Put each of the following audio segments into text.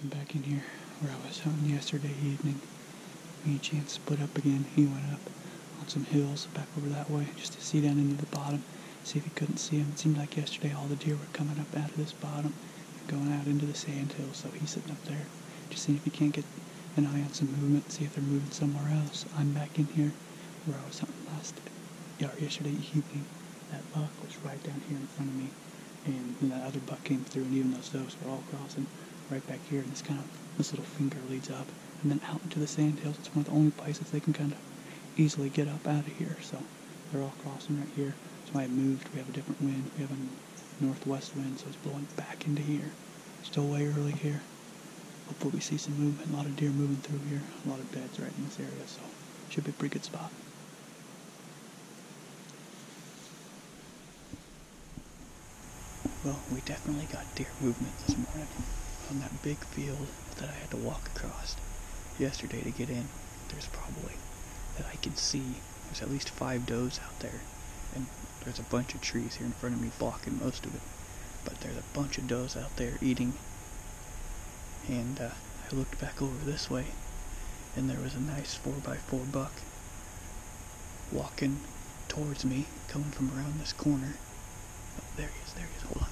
I'm back in here where I was hunting yesterday evening. Me and Chance split up again. He went up on some hills back over that way just to see down into the bottom, see if he couldn't see him. It seemed like yesterday all the deer were coming up out of this bottom and going out into the sand hills, so he's sitting up there just seeing if he can't get an eye on some movement, see if they're moving somewhere else. I'm back in here where I was hunting yesterday evening. That buck was right down here in front of me, and then that other buck came through, and even those does were all crossing right back here, and this little finger leads up and then out into the sand hills. It's one of the only places they can kind of easily get up out of here, so they're all crossing right here. So I moved. We have a different wind. We have a northwest wind, so it's blowing back into here. Still way early here. Hopefully we see some movement. A lot of deer moving through here. A lot of beds right in this area, so should be a pretty good spot. Well, we definitely got deer movement this morning on that big field that I had to walk across yesterday to get in. There's probably, that I can see, there's at least 5 does out there, and there's a bunch of trees here in front of me blocking most of it, but there's a bunch of does out there eating. And I looked back over this way, and there was a nice 4x4 buck walking towards me, coming from around this corner. Oh, there he is, hold on.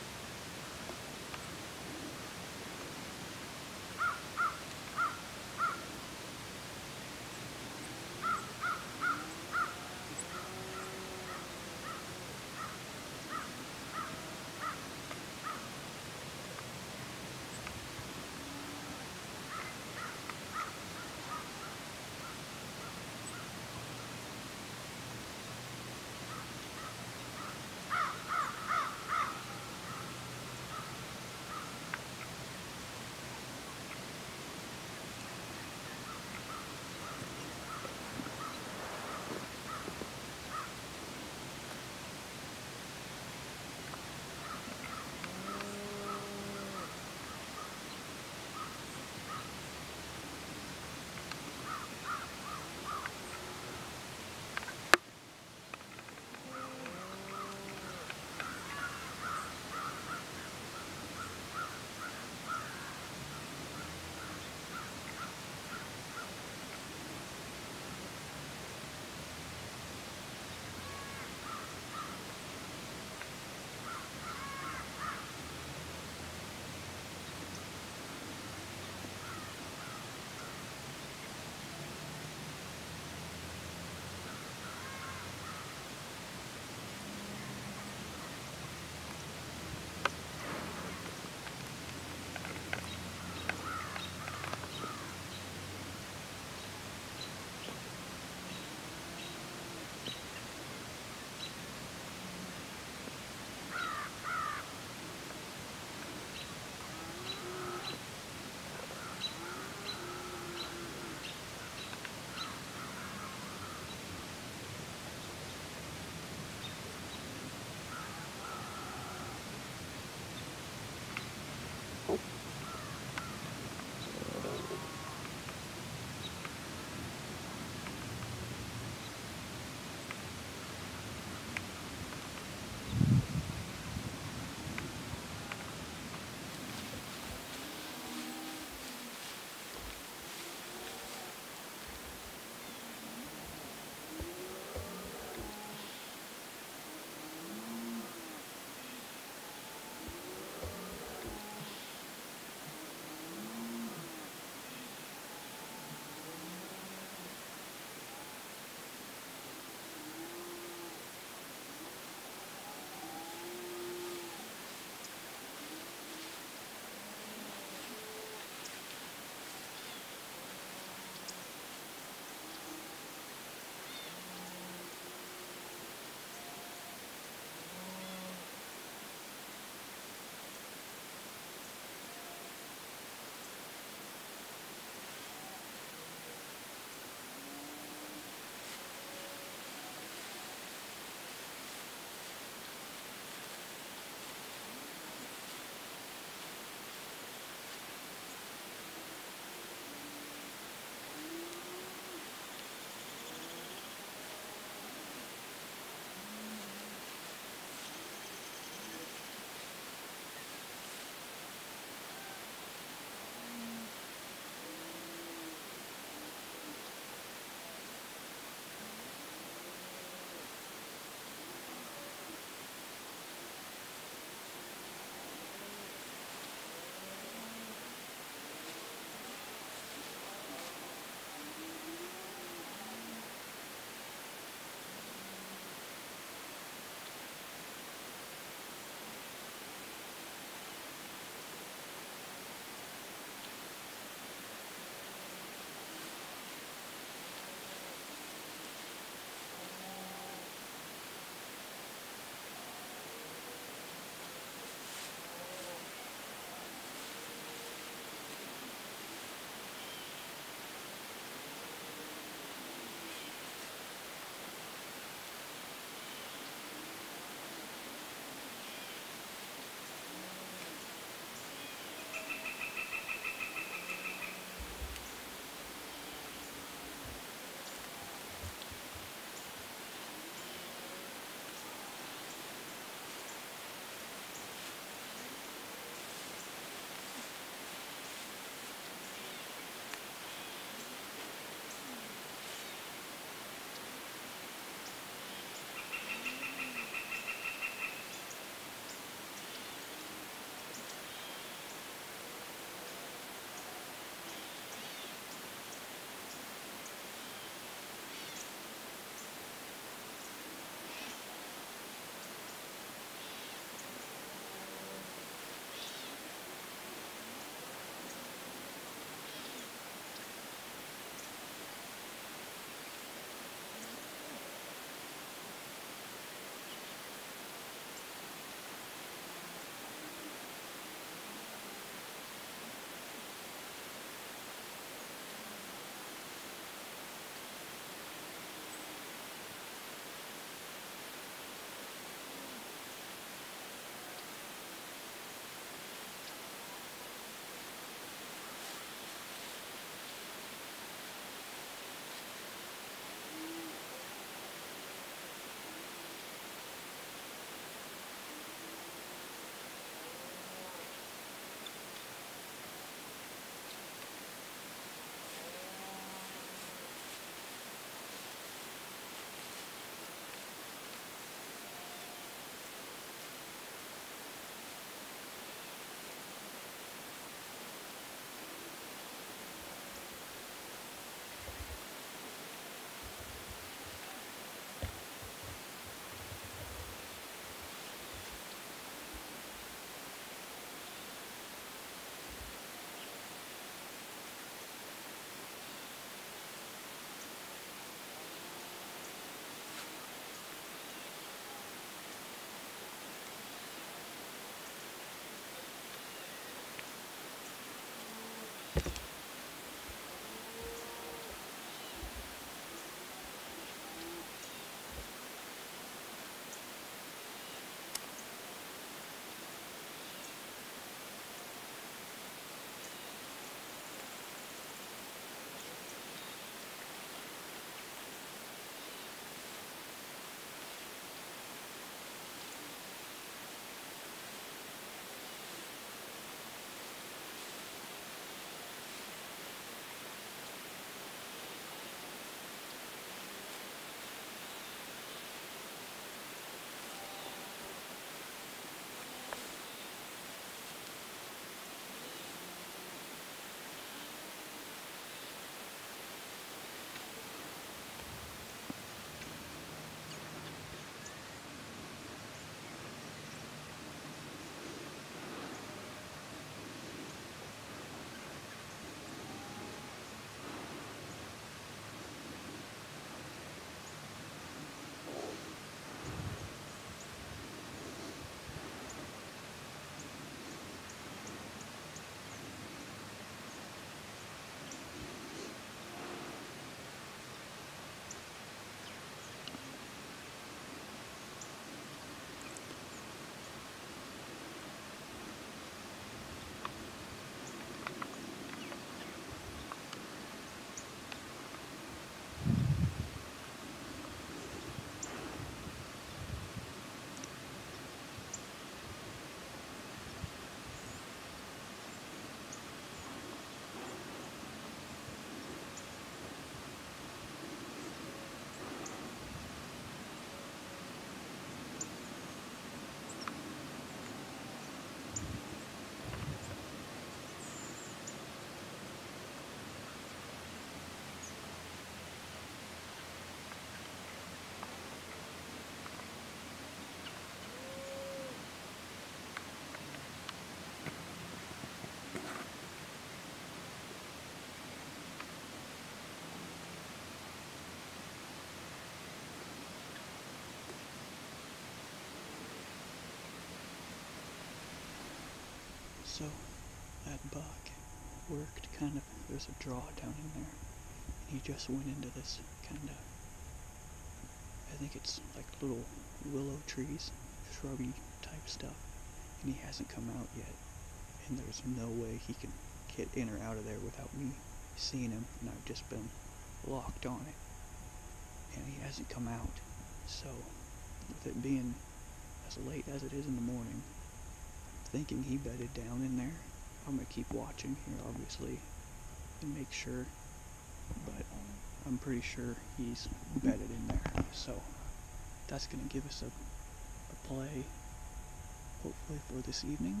So that buck worked kind of, there's a draw down in there. And he just went into this kind of, I think it's like little willow trees, shrubby type stuff. And he hasn't come out yet. And there's no way he can get in or out of there without me seeing him. And I've just been locked on it. And he hasn't come out. So with it being as late as it is in the morning, I'm thinking he bedded down in there. I'm going to keep watching here, obviously, and make sure, but I'm pretty sure he's bedded in there. So that's going to give us a play, hopefully, for this evening.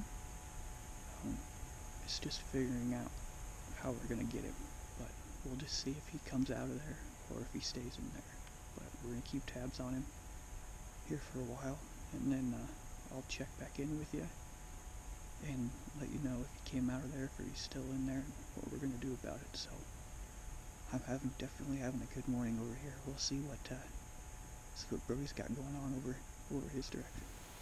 It's just figuring out how we're going to get him, but we'll just see if he comes out of there or if he stays in there. But we're going to keep tabs on him here for a while, and then I'll check back in with you and let you know if he came out of there, if he's still in there, and what we're going to do about it. So I'm definitely having a good morning over here. We'll see what Brody's got going on over his direction.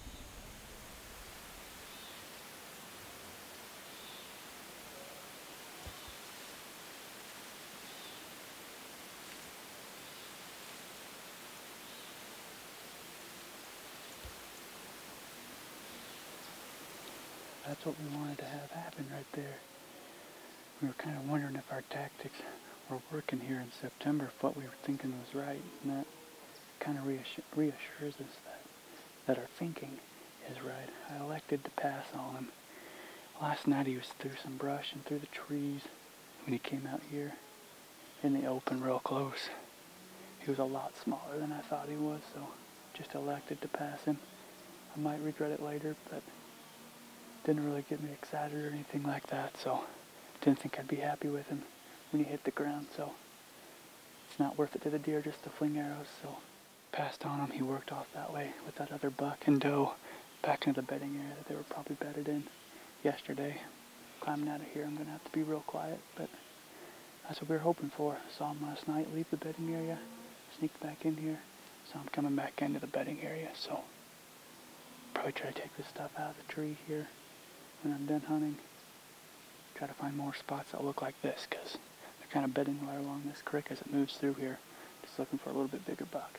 That's what we wanted to have happen right there. We were kind of wondering if our tactics were working here in September, if what we were thinking was right, and that kind of reassures us that our thinking is right. I elected to pass on him. Last night he was through some brush and through the trees when he came out here in the open real close. He was a lot smaller than I thought he was, so just elected to pass him. I might regret it later, but didn't really get me excited or anything like that, so didn't think I'd be happy with him when he hit the ground, so it's not worth it to the deer just to fling arrows, so passed on him. He worked off that way with that other buck and doe back into the bedding area that they were probably bedded in yesterday. Climbing out of here, I'm going to have to be real quiet, but that's what we were hoping for. Saw him last night leave the bedding area, sneaked back in here, so I'm coming back into the bedding area, so probably try to take this stuff out of the tree here when I'm done hunting. Try to find more spots that look like this, because they're kind of bedding right along this creek as it moves through here. Just looking for a little bit bigger buck.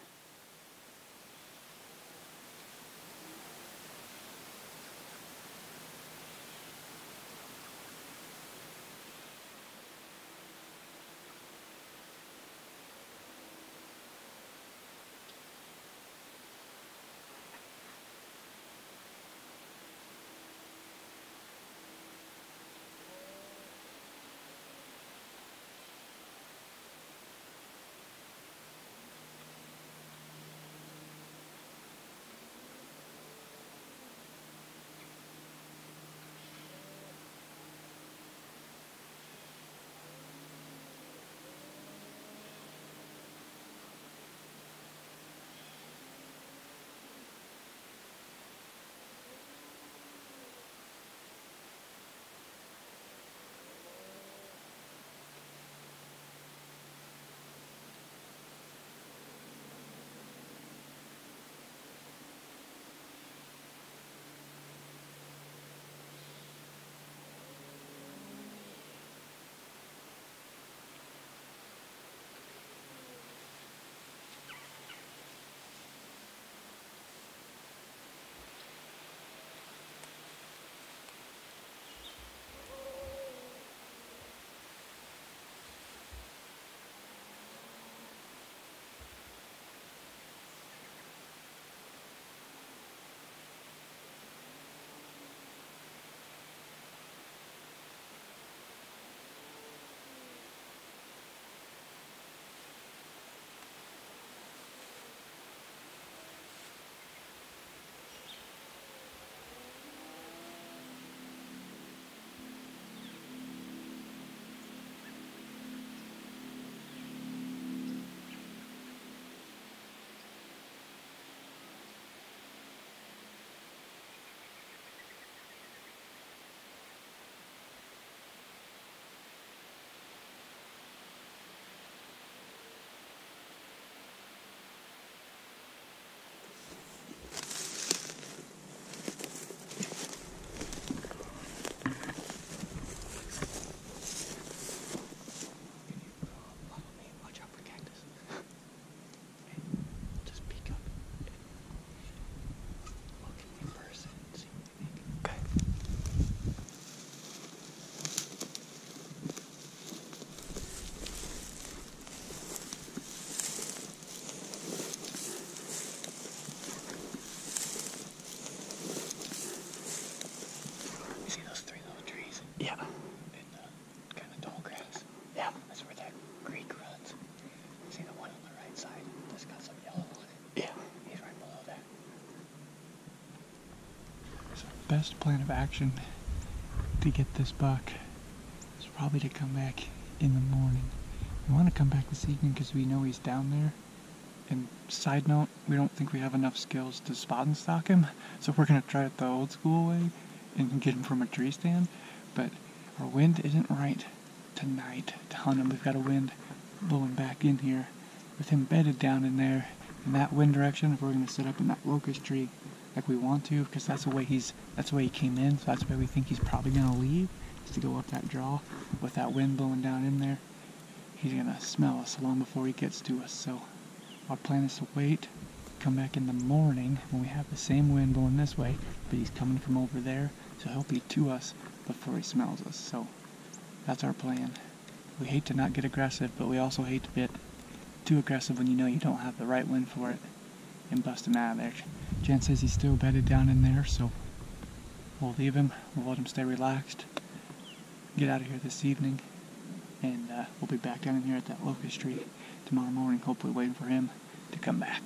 best plan of action to get this buck is probably to come back in the morning. We want to come back this evening because we know he's down there. And side note, we don't think we have enough skills to spot and stalk him, so we're going to try it the old school way and get him from a tree stand. But our wind isn't right tonight to hunt him. We've got a wind blowing back in here with him bedded down in there in that wind direction. If we're going to sit up in that locust tree like we want to, because that's the way he came in, so that's why we think he's probably going to leave, is to go up that draw with that wind blowing down in there. He's going to smell us long before he gets to us, so our plan is to wait, come back in the morning when we have the same wind blowing this way, but he's coming from over there, so he'll be to us before he smells us. So that's our plan. We hate to not get aggressive, but we also hate to get too aggressive when you know you don't have the right wind for it and bust him out of there. Jen says he's still bedded down in there, so we'll leave him. We'll let him stay relaxed, get out of here this evening, and we'll be back down in here at that locust tree tomorrow morning, hopefully waiting for him to come back.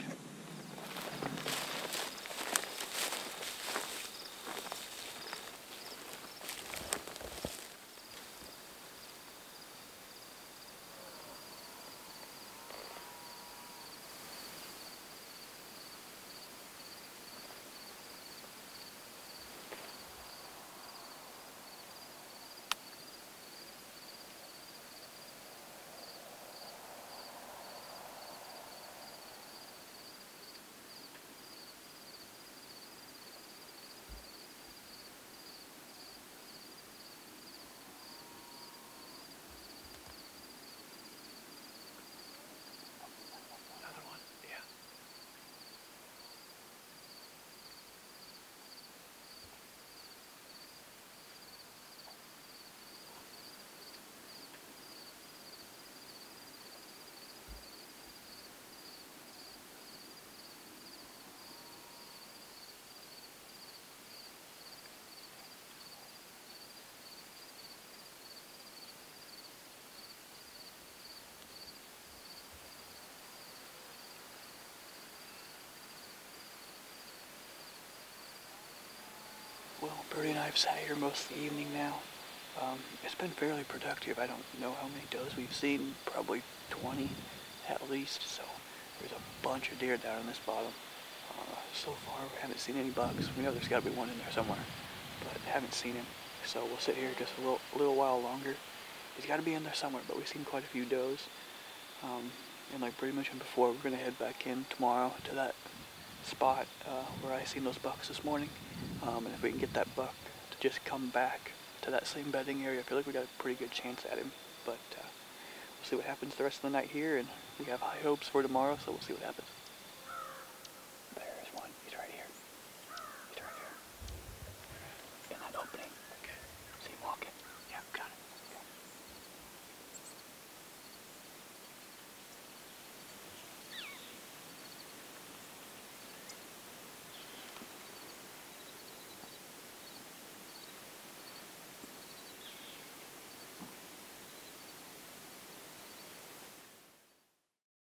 Well, Brody and I have sat here most of the evening now. It's been fairly productive. I don't know how many does we've seen, probably 20 at least, so there's a bunch of deer down in this bottom. So far we haven't seen any bucks. We know there's got to be one in there somewhere, but haven't seen him. So we'll sit here just a little while longer. He's got to be in there somewhere, but we've seen quite a few does. And like Brady mentioned before, we're going to head back in tomorrow to that spot where I seen those bucks this morning. And if we can get that buck to just come back to that same bedding area, I feel like we got a pretty good chance at him. But we'll see what happens the rest of the night here, and we have high hopes for tomorrow, so we'll see what happens.